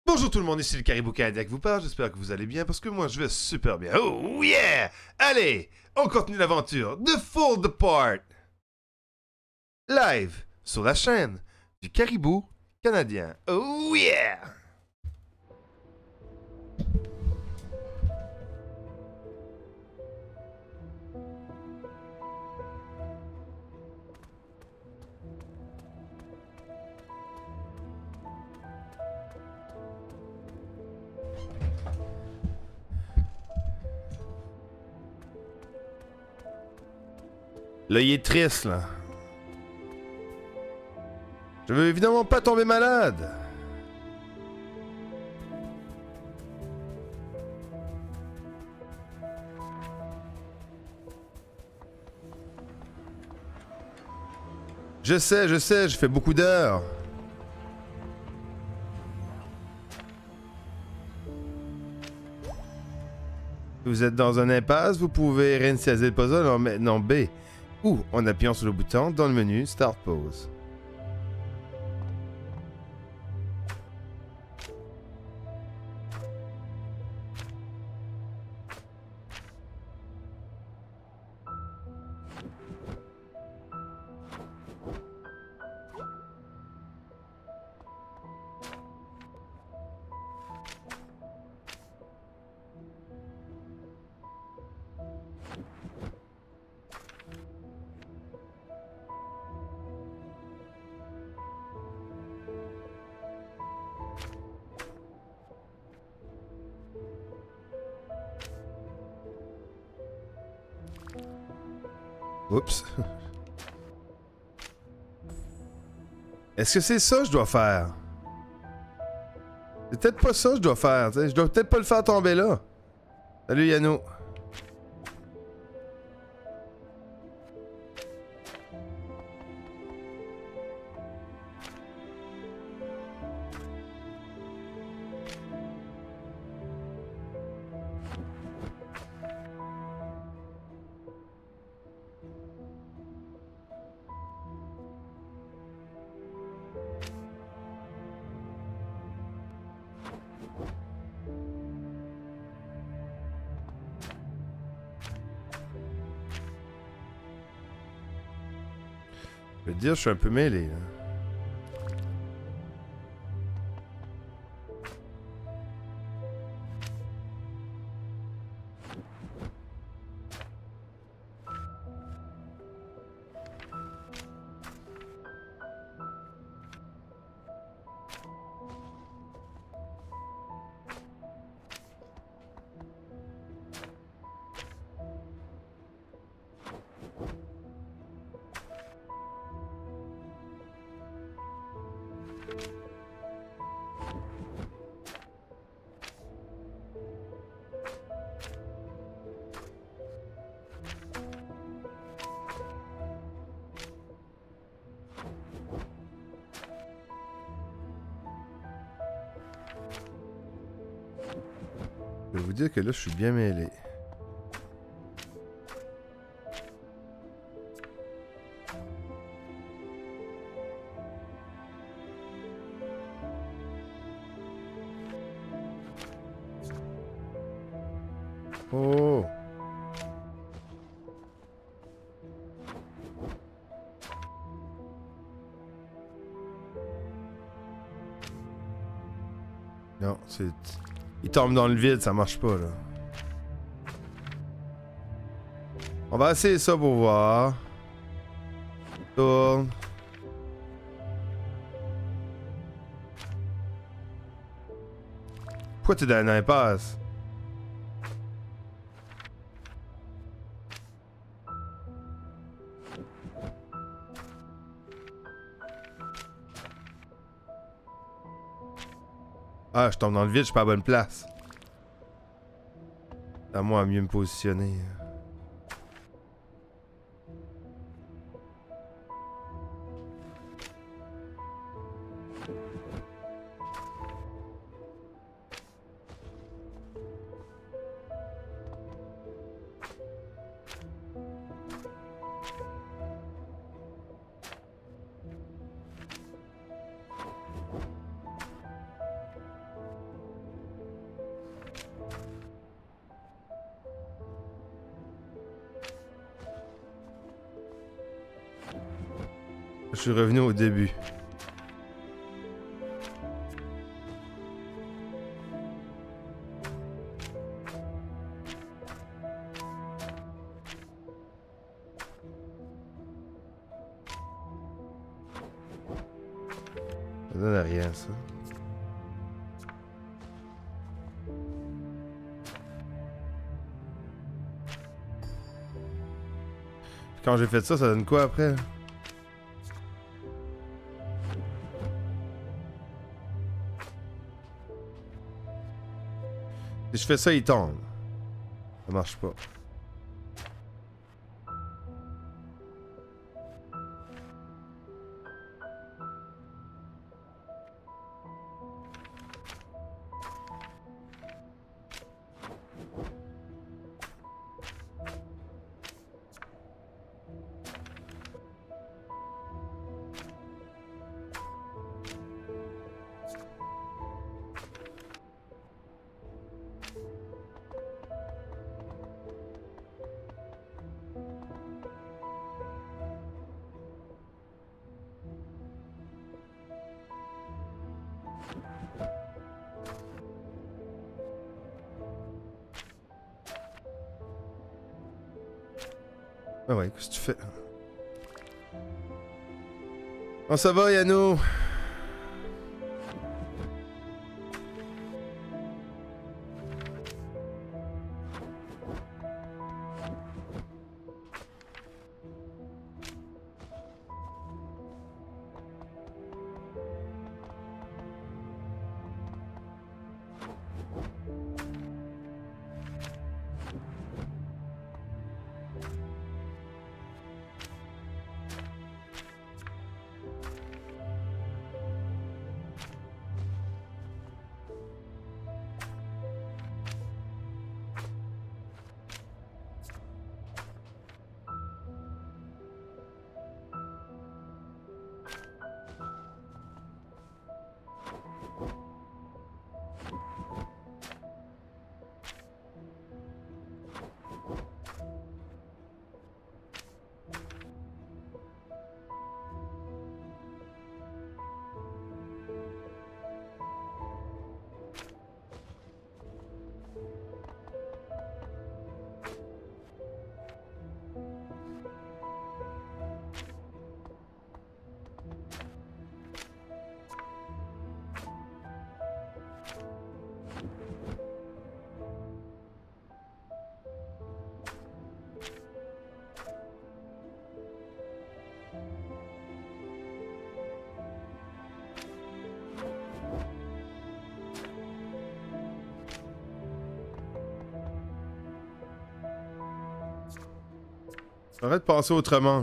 Bonjour tout le monde, ici le Caribou Canadien qui vous parle, j'espère que vous allez bien parce que moi je vais super bien. Oh yeah! Allez, on continue l'aventure de Fall Apart! Live sur la chaîne du Caribou Canadien. Oh yeah! Là, il est triste, là. Je veux évidemment pas tomber malade. Je sais, je fais beaucoup d'heures. Vous êtes dans un impasse, vous pouvez réinitialiser le puzzle en maintenant B. Ou en appuyant sur le bouton dans le menu Start Pause. Oups. Est-ce que c'est ça que je dois faire? C'est peut-être pas ça que je dois faire, tu sais. Je dois peut-être pas le faire tomber là. Salut Yannou. Je veux te dire, je suis un peu mêlé, là. Je vais vous dire que là, je suis bien mêlé. Oh! Non, c'est... Il tombe dans le vide, ça marche pas, là. On va essayer ça pour voir. Tourne. Pourquoi t'es dans une impasse? Ah, je tombe dans le vide, je suis pas à la bonne place. À moi à mieux me positionner. Je suis revenu au début. Ça donne à rien, ça. Quand j'ai fait ça, ça donne quoi après? Si je fais ça, il tombe. Ça marche pas. Ah ouais, qu'est-ce que tu fais? Oh, ça va, Yano? Arrête de penser autrement.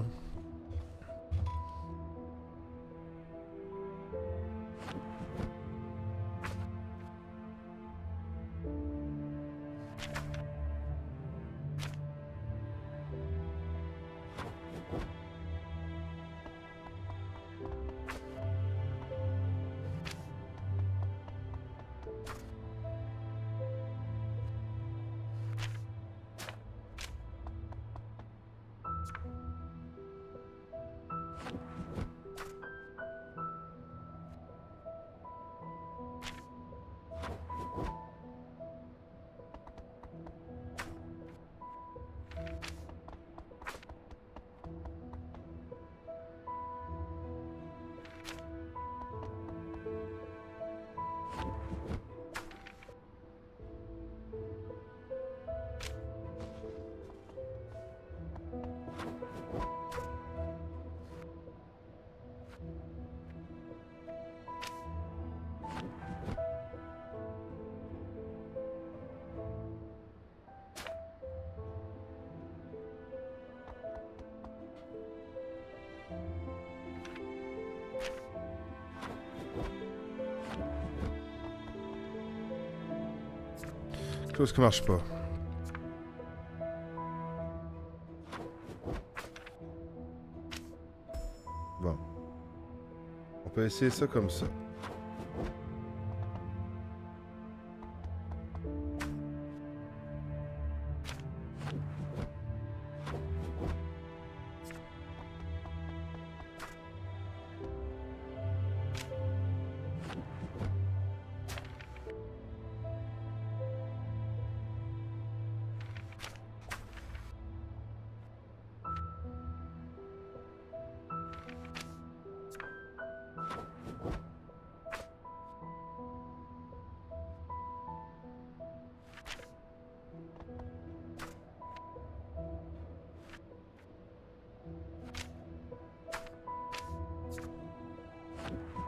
Quelque chose qui marche pas. Bon. On peut essayer ça comme ça.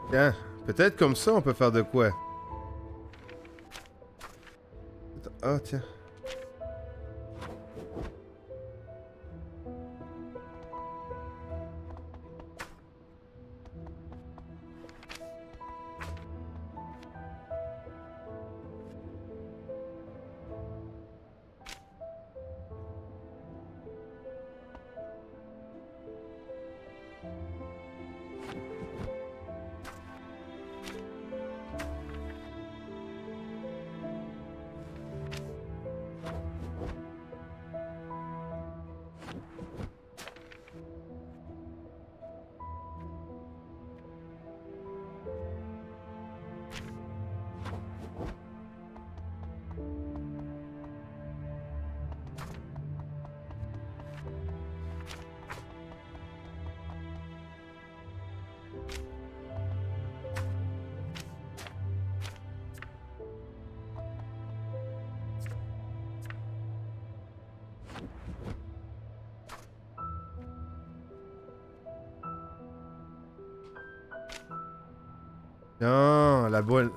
Tiens, peut-être comme ça on peut faire de quoi. Ah, tiens. Non, la boîte.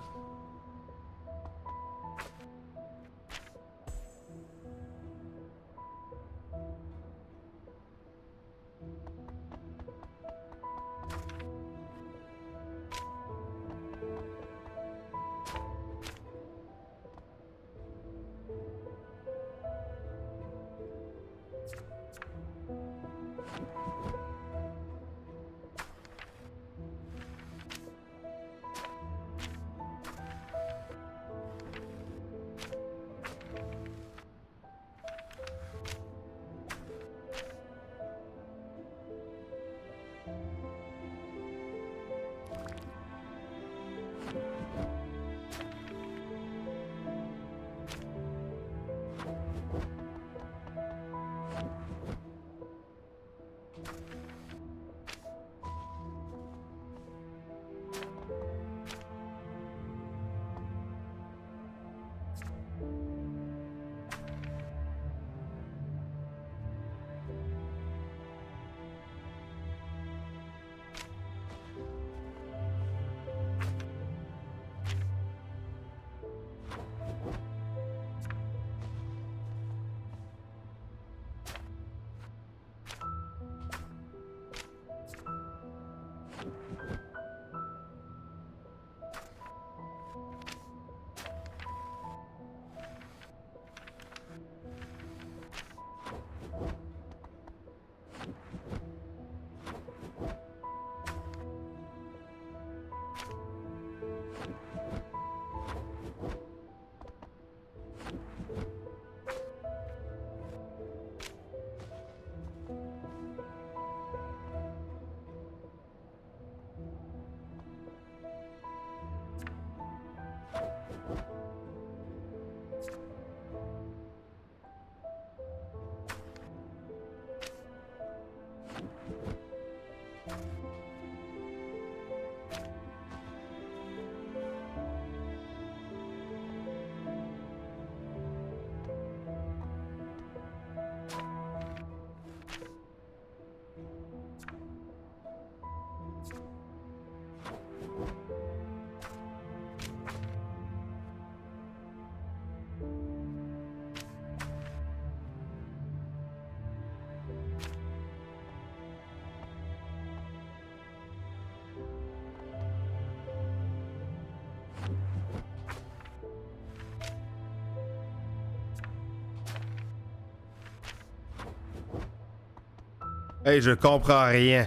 Hey, je comprends rien.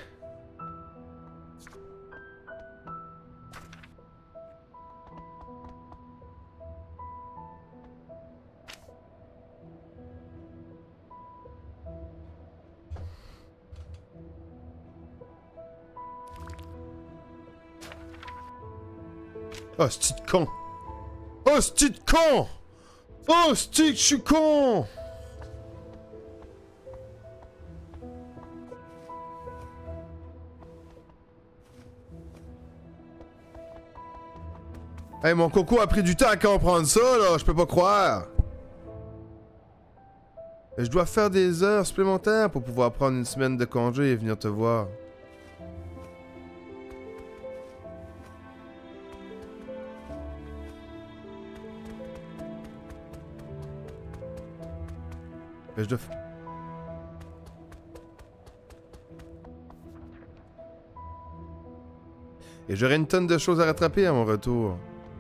Oh, c'est de con! Oh, c'est de con! Oh, c'est que je suis con! Hey, mon coco a pris du temps à comprendre ça, là, je peux pas croire. Je dois faire des heures supplémentaires pour pouvoir prendre une semaine de congé et venir te voir. Mais je dois... Et j'aurai une tonne de choses à rattraper à mon retour.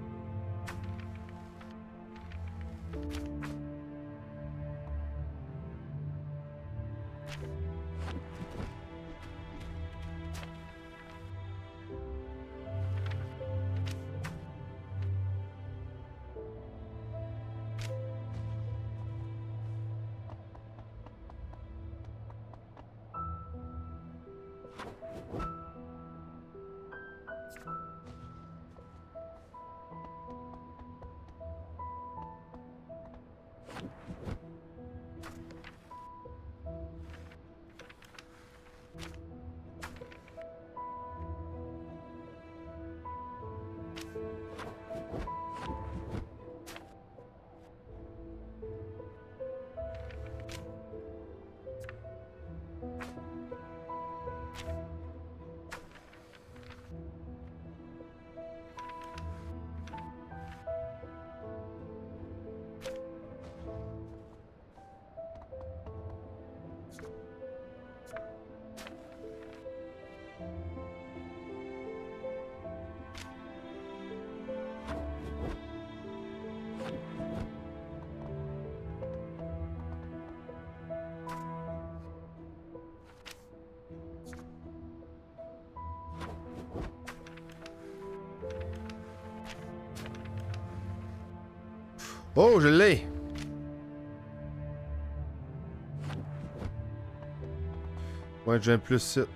Oh, je l'ai! Ouais, j'ai un plus 7.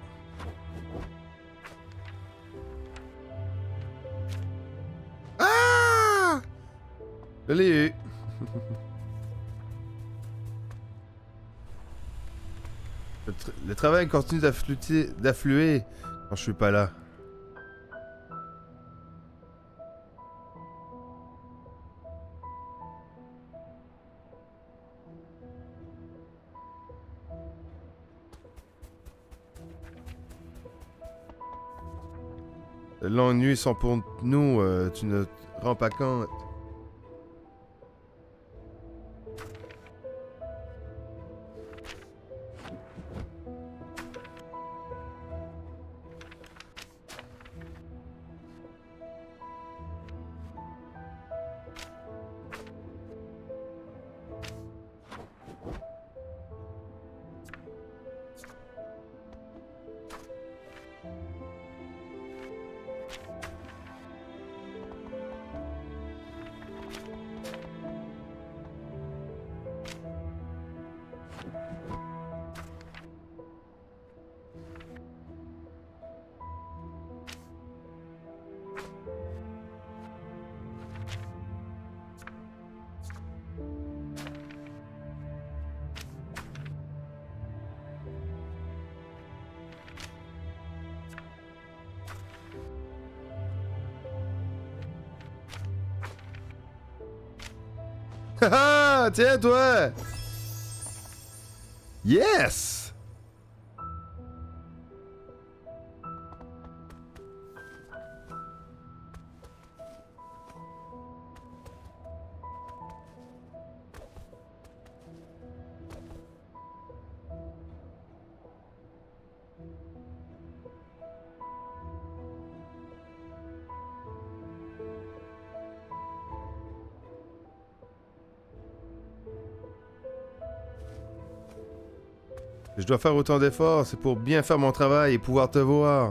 Ah! Je l'ai eu. Le travail continue d'affluer quand je suis pas là. Les longues nuits sont pour nous, tu ne te rends pas compte. Haha! Tiens, toi! Yes! Je dois faire autant d'efforts, c'est pour bien faire mon travail et pouvoir te voir.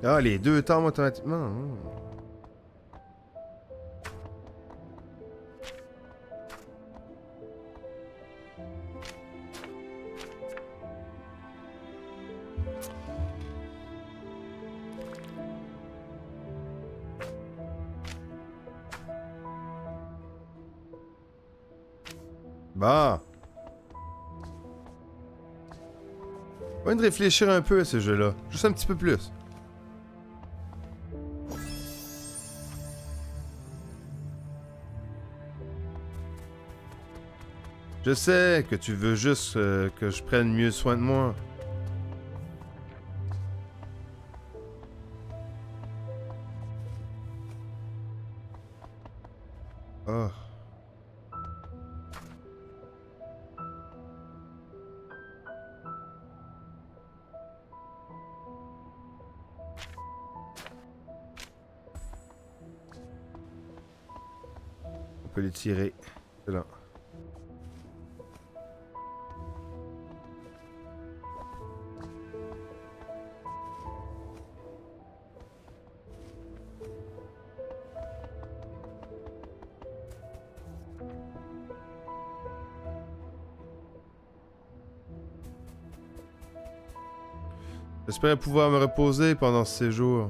Ah, les deux tombent automatiquement. Bah. On va de réfléchir un peu à ce jeu-là. Juste un petit peu plus. Je sais que tu veux juste que je prenne mieux soin de moi. Oh. On peut les tirer. C'est là. J'espère pouvoir me reposer pendant ce séjour.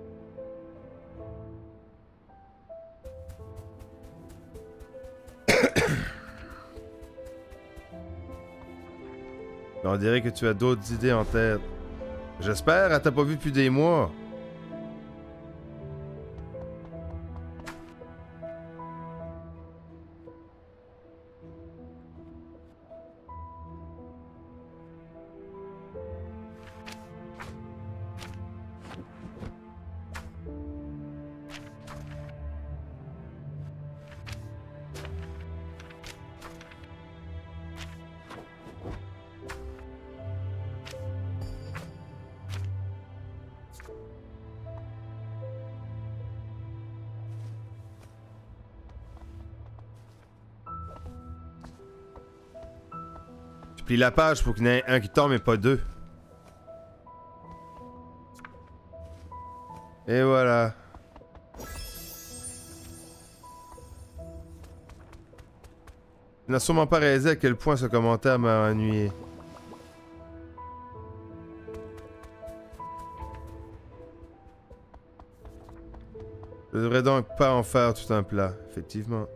Mais on dirait que tu as d'autres idées en tête. J'espère, elle t'a pas vu depuis des mois. Je plie la page pour qu'il y en ait un qui tombe et pas deux. Et voilà. Tu n'as sûrement pas réalisé à quel point ce commentaire m'a ennuyé. Je devrais donc pas en faire tout un plat, effectivement.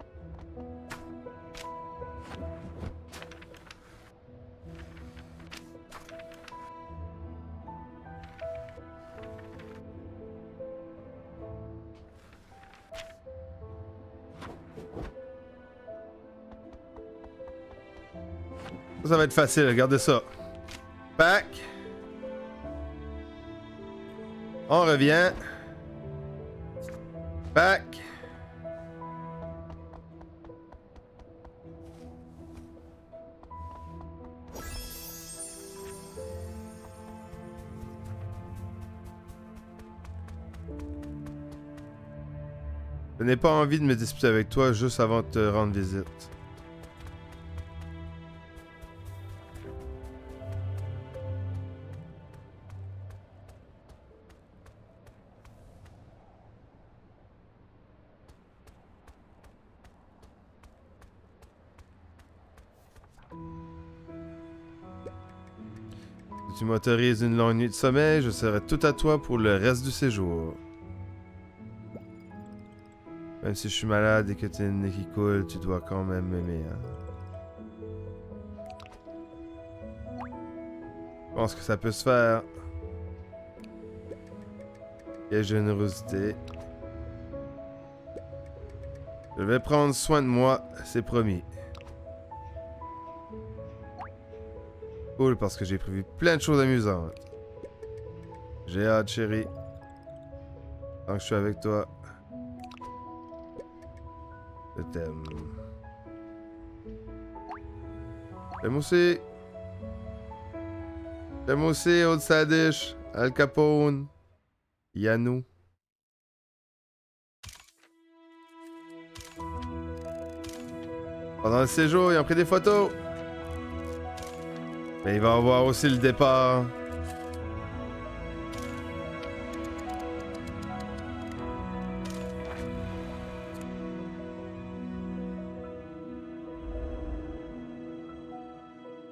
Ça va être facile, regardez ça. Pack. On revient. Pack. Je n'ai pas envie de me disputer avec toi juste avant de te rendre visite. Si tu m'autorises une longue nuit de sommeil, je serai tout à toi pour le reste du séjour. Même si je suis malade et que t'as une nez qui coule, tu dois quand même m'aimer, hein. Je pense que ça peut se faire. Quelle générosité. Je vais prendre soin de moi, c'est promis. Cool, parce que j'ai prévu plein de choses amusantes. J'ai hâte, chérie. Tant que je suis avec toi. Je t'aime. J'aime aussi. J'aime aussi Old Sadish, Al Capone, Yanou. Pendant le séjour, ils ont pris des photos. Mais il va y avoir aussi le départ.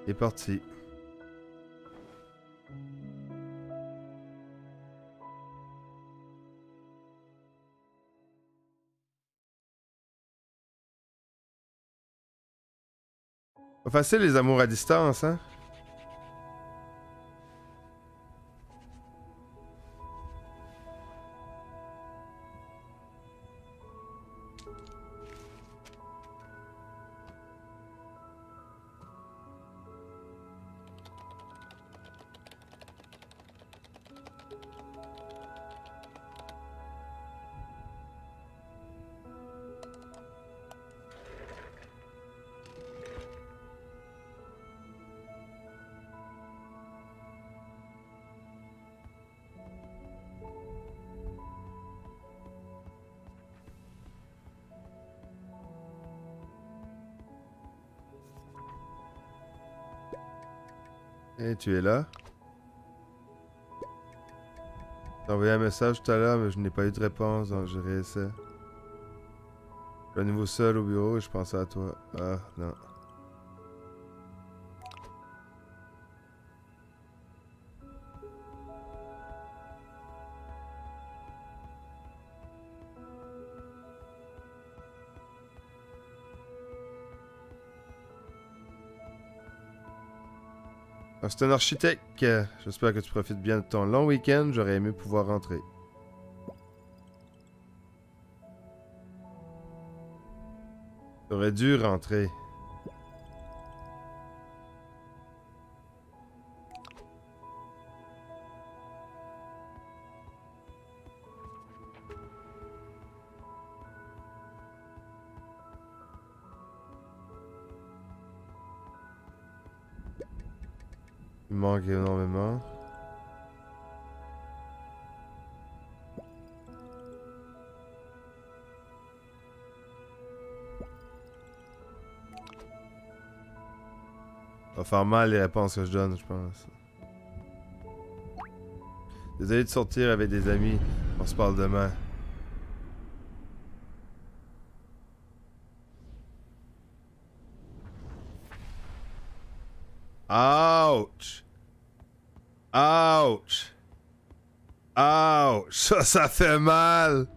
Il est parti. Pas facile les amours à distance, hein? Et tu es là? J'ai envoyé un message tout à l'heure, mais je n'ai pas eu de réponse, donc je réessaie. Je suis à nouveau seul au bureau et je pensais à toi. Ah, non. Ah, c'est un architecte. J'espère que tu profites bien de ton long week-end. J'aurais aimé pouvoir rentrer. J'aurais dû rentrer. Il me manque énormément. Ça va faire mal les réponses que je donne, je pense. Désolé de sortir avec des amis. On se parle demain. Ouch! Ouch! Ouch! Ça fait mal!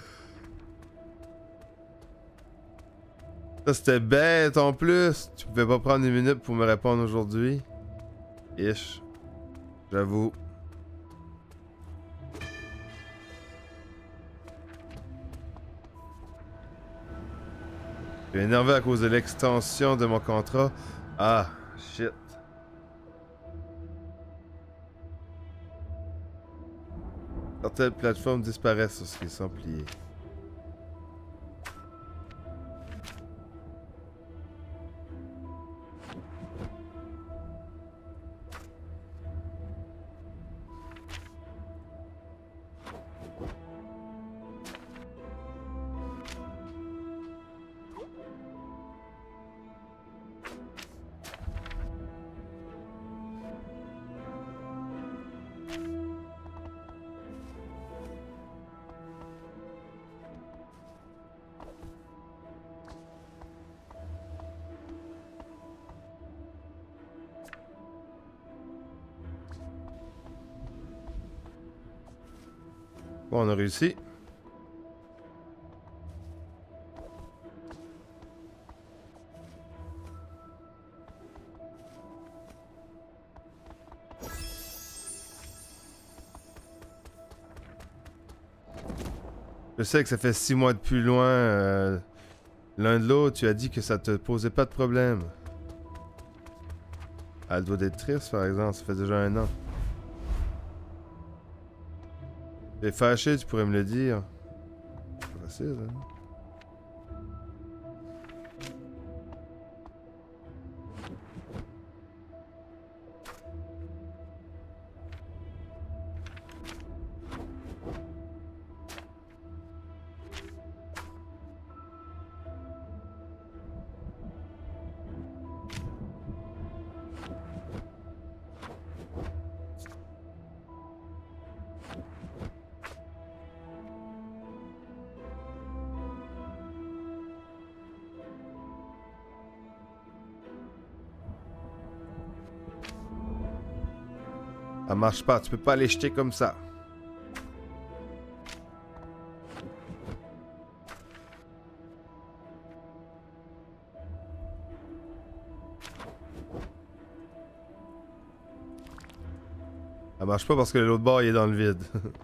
Ça, c'était bête en plus. Tu pouvais pas prendre une minute pour me répondre aujourd'hui. Ish. J'avoue. Je suis énervé à cause de l'extension de mon contrat. Ah, shit. Certaines plateformes disparaissent sur ce qui sont pliés. Bon, on a réussi. Je sais que ça fait 6 mois de plus loin l'un de l'autre. Tu as dit que ça te posait pas de problème. Elle doit être triste, par exemple. Ça fait déjà 1 an. T'es fâché, tu pourrais me le dire. C'est facile, hein? Ça marche pas, tu peux pas les jeter comme ça. Ça marche pas parce que l'autre bord il est dans le vide.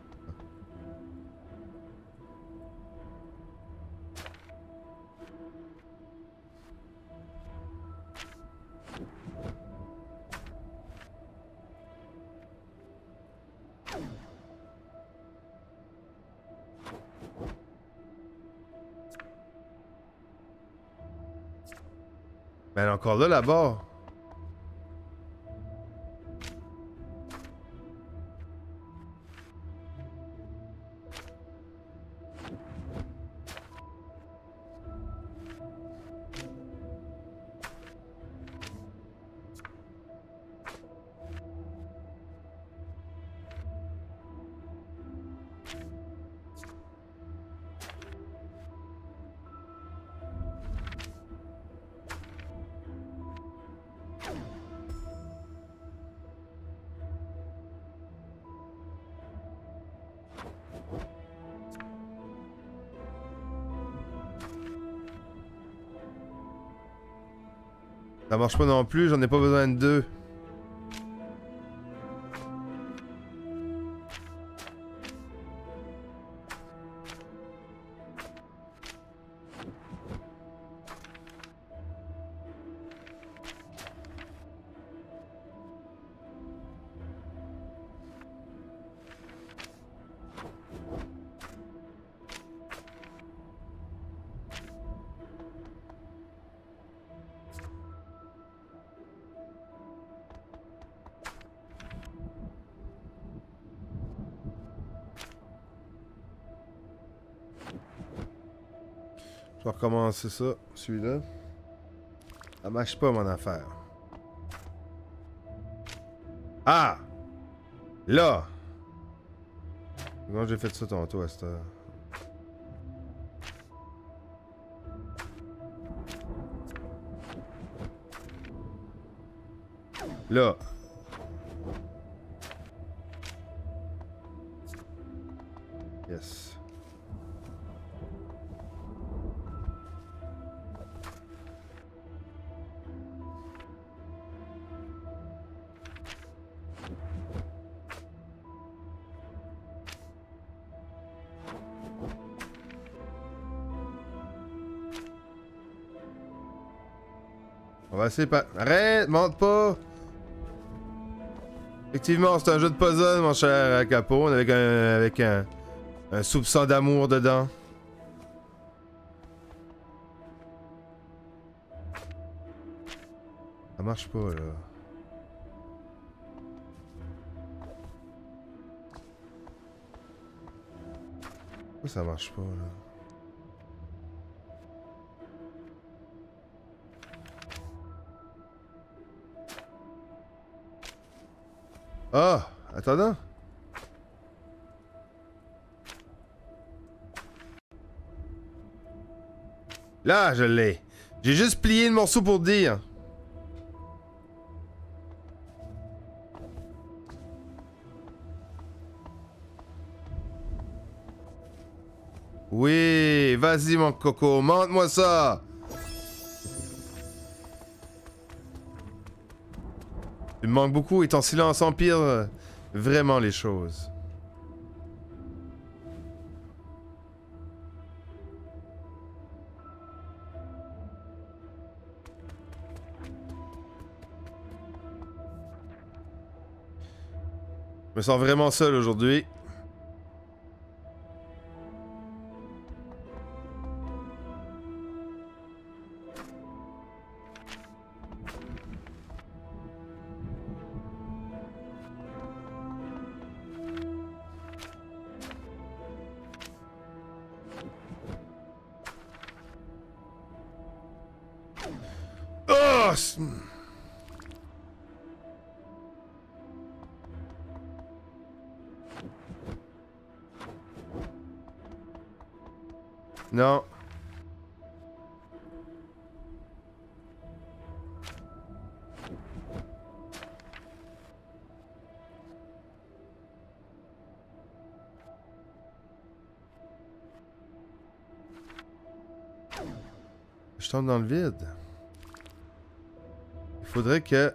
Mais encore là, là-bas. Ça marche pas non plus, j'en ai pas besoin de deux. Je vais recommencer ça, celui-là. Ça marche pas mon affaire. Ah! Là! Comment j'ai fait ça tantôt à cette heure? Là! Yes. On va essayer pas. Arrête, monte pas! Effectivement, c'est un jeu de puzzle, mon cher Capone, avec un soupçon d'amour dedans. Ça marche pas, là. Pourquoi ça marche pas, là? Ah! Attends. Là, je l'ai. J'ai juste plié le morceau pour dire. Oui, vas-y mon coco, montre-moi ça. Tu me manques beaucoup et ton silence empire vraiment les choses. Je me sens vraiment seul aujourd'hui. Oh! Non. Je tombe dans le vide. Il faudrait que...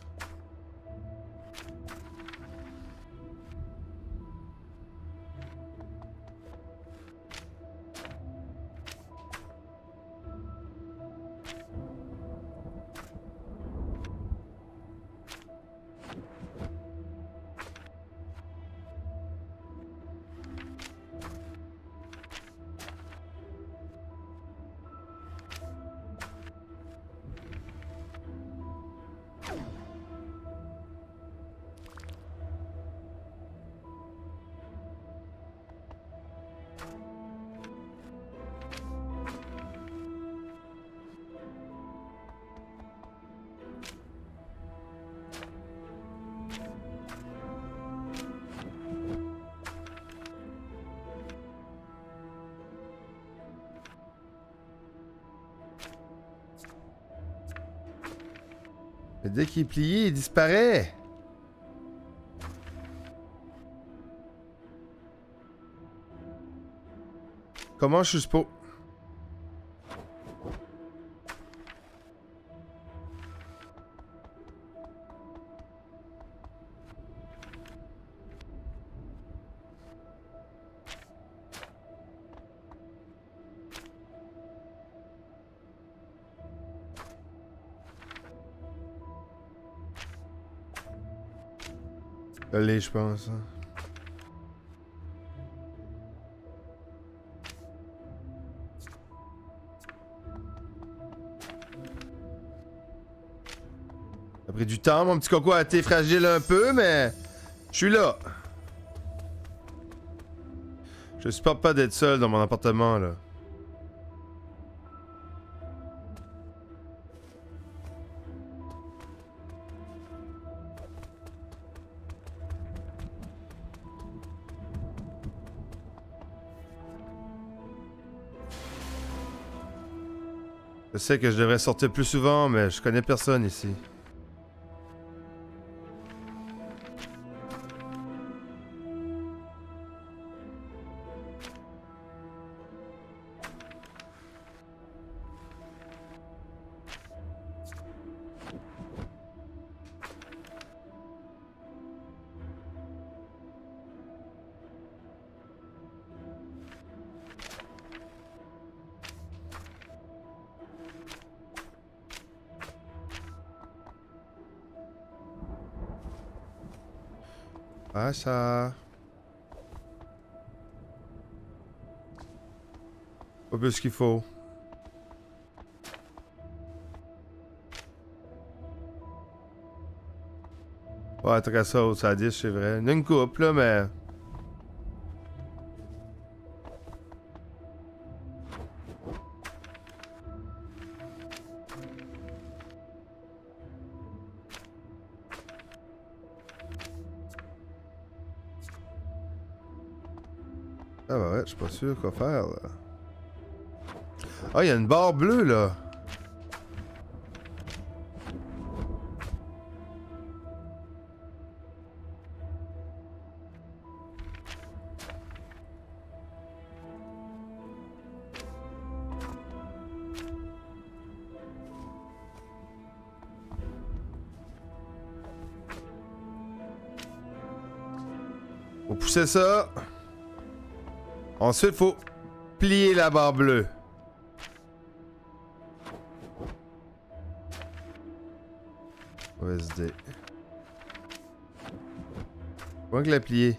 Mais dès qu'il est plié, il disparaît. Comment je suis supposé... Allez, je pense. Ça a pris du temps, mon petit coco a été fragile un peu, mais je suis là. Je supporte pas d'être seul dans mon appartement, là. Je sais que je devrais sortir plus souvent, mais je connais personne ici. Ah, ça... Pas plus qu'il faut. Ouais, très ça, ça a 10, c'est vrai. Il y en a une coupe, là, mais... Ah bah ouais, je suis pas sûr quoi faire, là. Ah, il y a une barre bleue, là. Faut pousser ça. Ensuite, faut plier la barre bleue. OSD. Comment que la plier?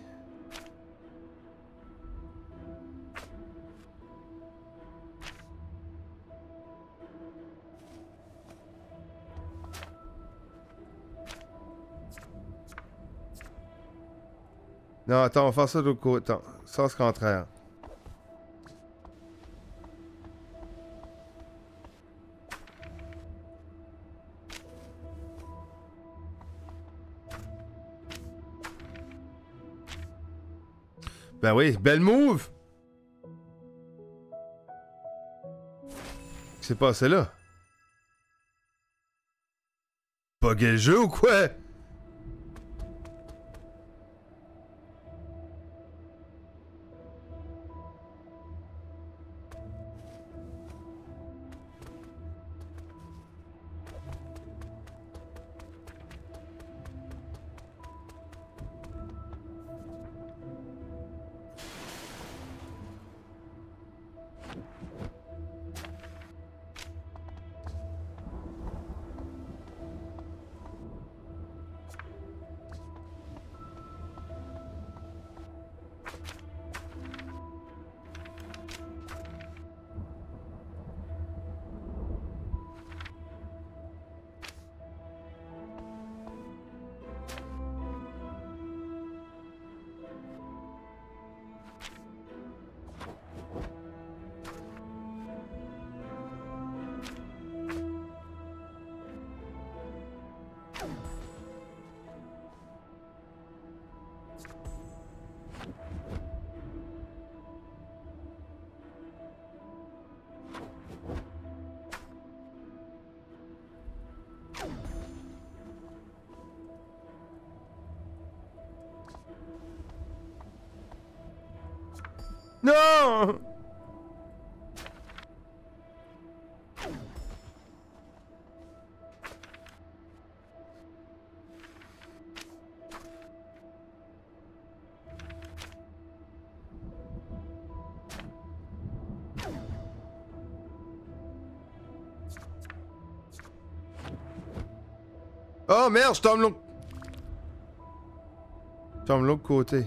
Non, attends, on va faire ça de l'autre côté. Attends, sens contraire. Ben oui, belle move! Qu'est-ce qui s'est passé là? Bugger le jeu ou quoi? Non! Oh merde, je tombe l'autre... Je tombe l'autre côté.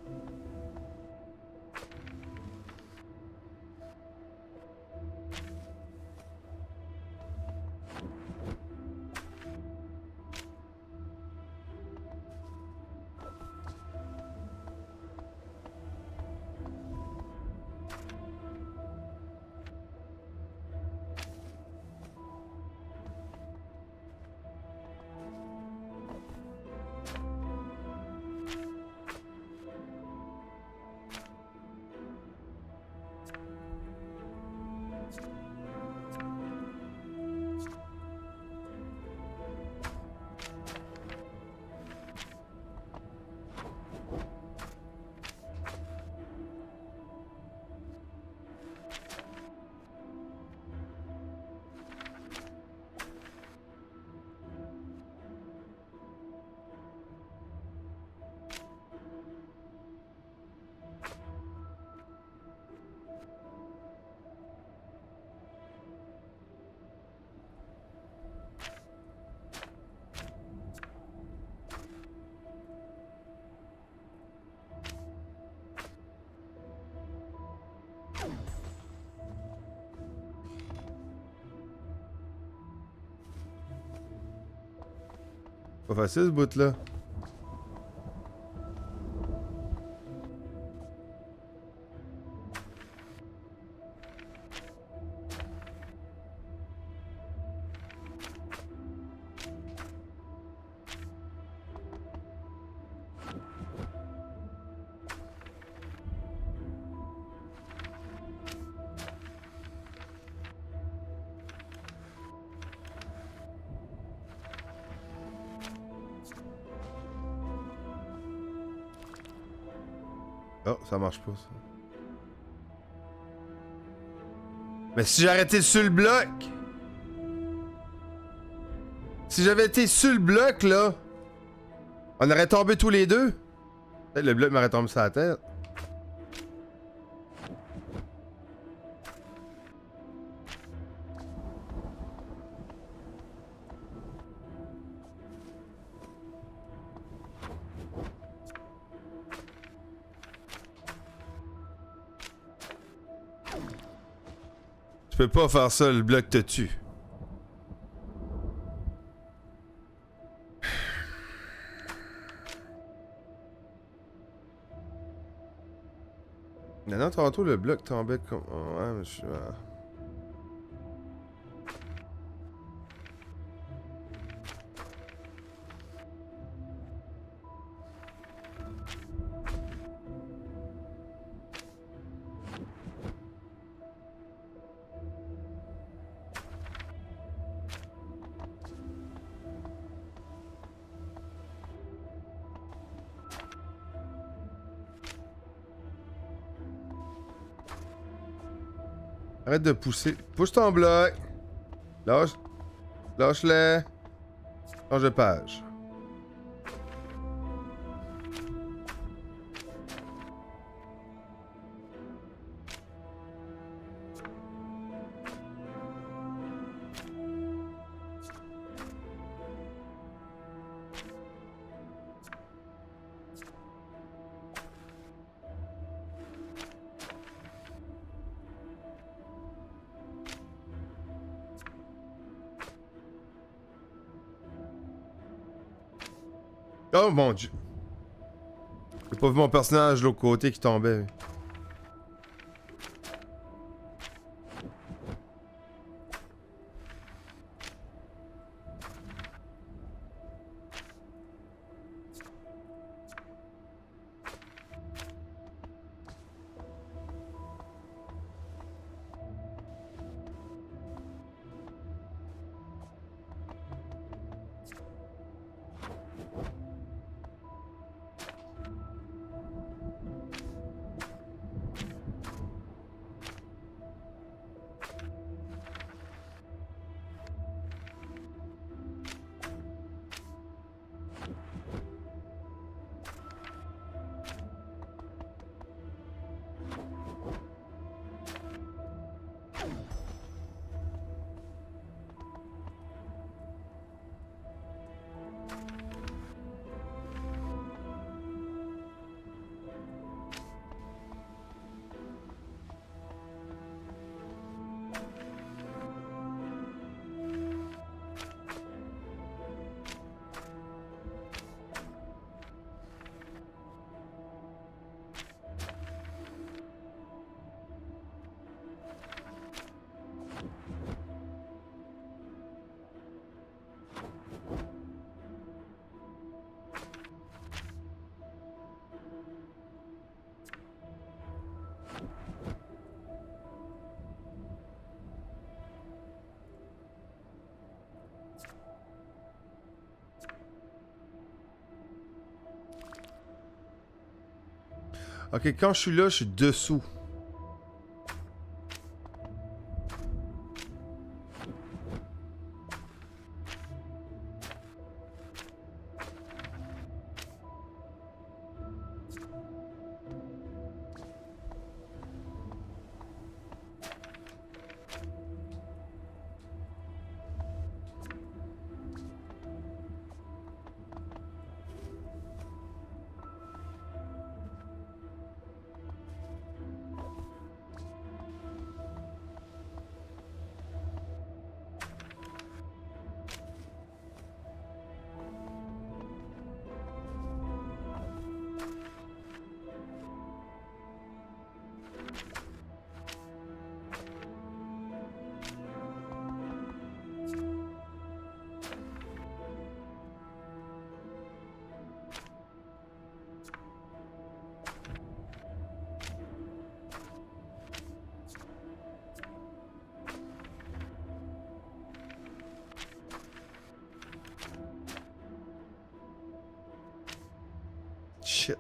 Pas facile ce bout-là. Oh, ça marche pas, ça. Mais si j'avais été sur le bloc... Si j'avais été sur le bloc, là... On aurait tombé tous les deux. Peut-être le bloc m'aurait tombé sur la tête. Tu peux pas faire ça, le bloc te tue. Non, tantôt le bloc tombait comme... Ouais, mais je suis... Arrête de pousser. Pousse ton bloc. Lâche. Lâche-le. Change de page. Oh mon dieu. J'ai pas vu mon personnage de l'autre côté qui tombait. Ok, quand je suis là, je suis dessous. Shit.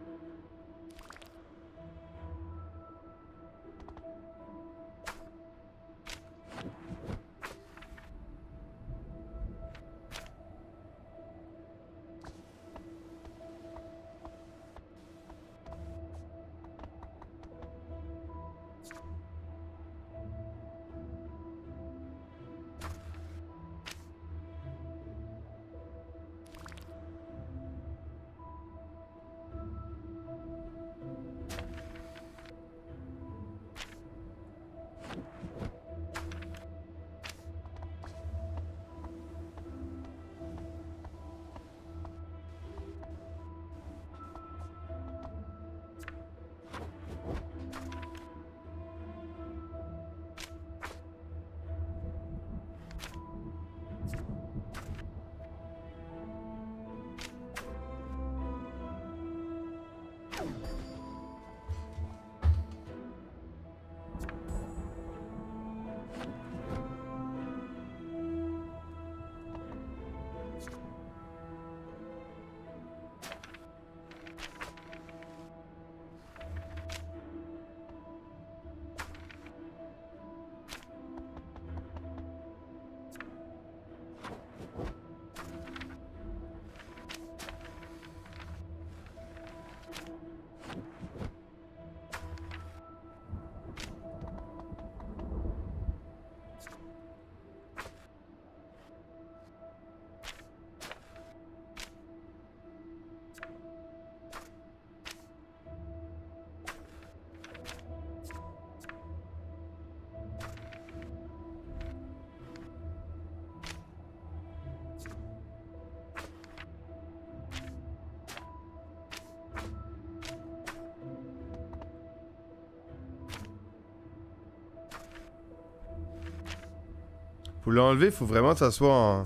Pour l'enlever, faut vraiment que ça soit en...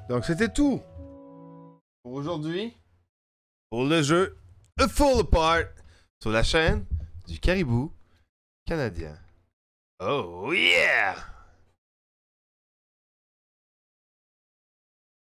Donc c'était tout pour aujourd'hui. Pour le jeu A Fall Apart. Sur la chaîne du Caribou canadien. Oh yeah!